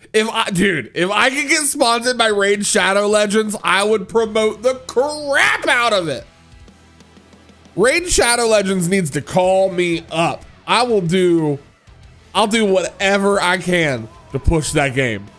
if I could get sponsored by Raid Shadow Legends, I would promote the crap out of it. Raid Shadow Legends needs to call me up. I'll do whatever I can to push that game.